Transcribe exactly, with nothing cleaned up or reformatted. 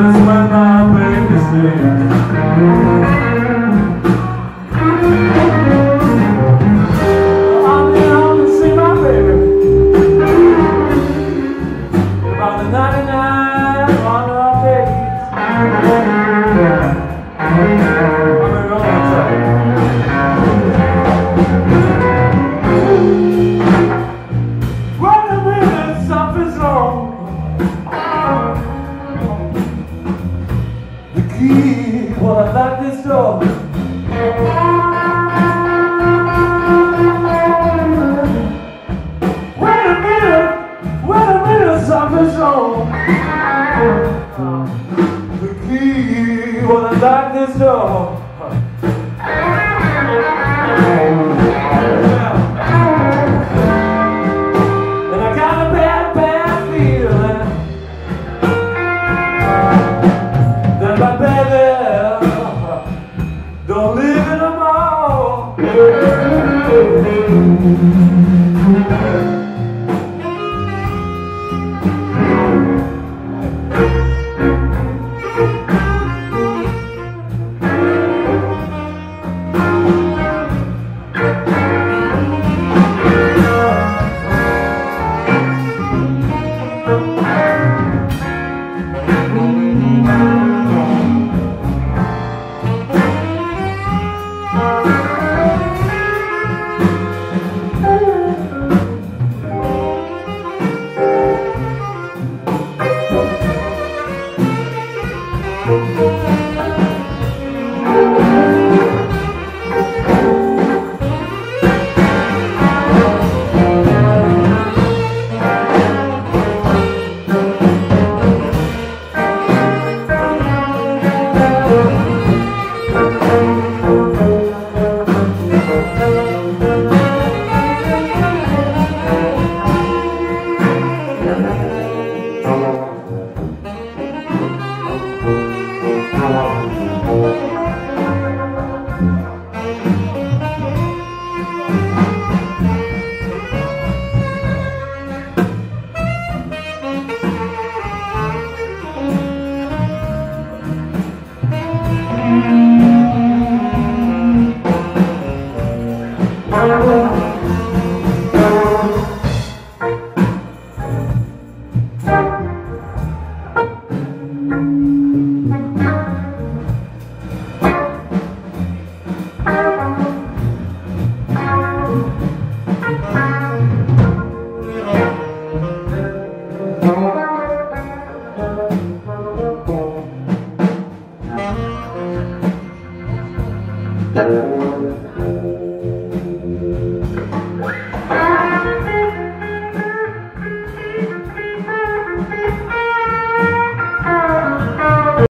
office when my baby sleeps. I'm in home to see my baby. About the ninety-nine on her face. I'm gonna go outside. Wait a minute, something's wrong. The key, well, I locked this door. Wait a minute, wait a minute, something's wrong. The key, well, I locked this door.